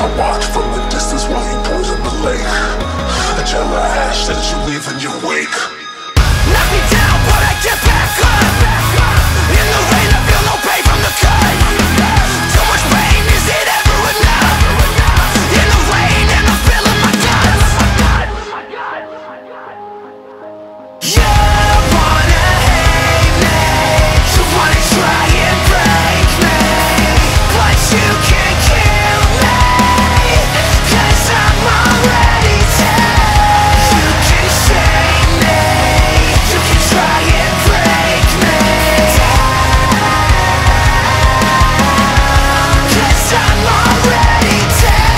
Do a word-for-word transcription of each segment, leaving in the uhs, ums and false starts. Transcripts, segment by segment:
watch from the distance while you poison the lake. A gel of ash that you leave in your wake. Knock me down, but I get back up. In the rain, I feel no pain from the cut. Too much pain, is it ever enough? In the rain, and I'm feeling my guts. You wanna hate me, you wanna try and break me, but you can't kill me, 'cause I'm already dead. You can shame me, you can try and break me, 'cause I'm already dead.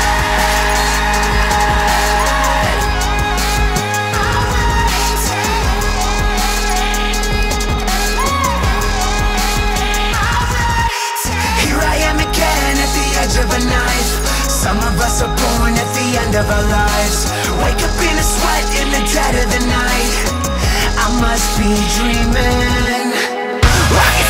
Here I am again at the edge of a knife. Some of us are born at the end of our lives. Wake up in a sweat in the dead of the night. I must be dreaming. I